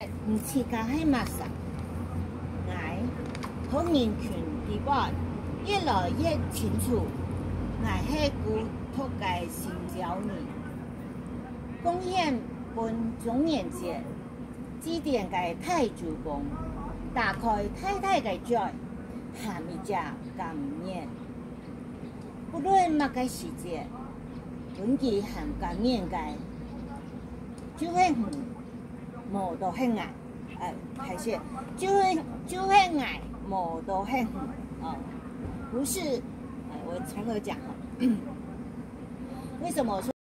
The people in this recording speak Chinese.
唔似家喺陌生，我好人權地方越來越清楚，我係古托嘅新疆人，貢獻本中元節，祭奠嘅太祖公，打開太太嘅嘴，含一隻感念。不論乜嘅時節，本記含感念嘅，就係無到很愛，還是就很愛，無到很哦，不是，我從頭講哈，為什麼我說？